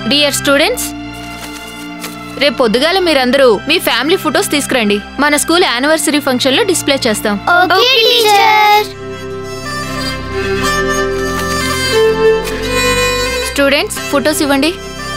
Dear students, రేపు పొద్దుగాల మీరందరూ మీ ఫ్యామిలీ ఫొటోస్ తీసుకురండి. మన స్కూల్ యానివర్సరీ ఫంక్షన్ లో డిస్ప్లే చేస్తాం. Okay teacher. స్టూడెంట్స్, ఫొటోస్ ఇవ్వండి.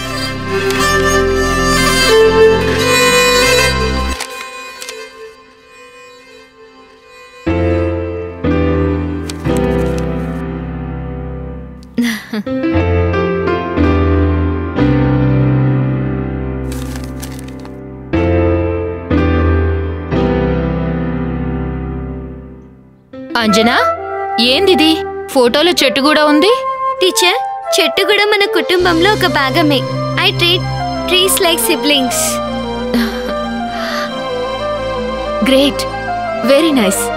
అంజనా, ఏందిది? ఫోటోలో చెట్టు కూడా ఉంది. టీచర్, చెట్టు కూడా మన కుటుంబంలో ఒక భాగమే. I treat trees like siblings. Great, very nice.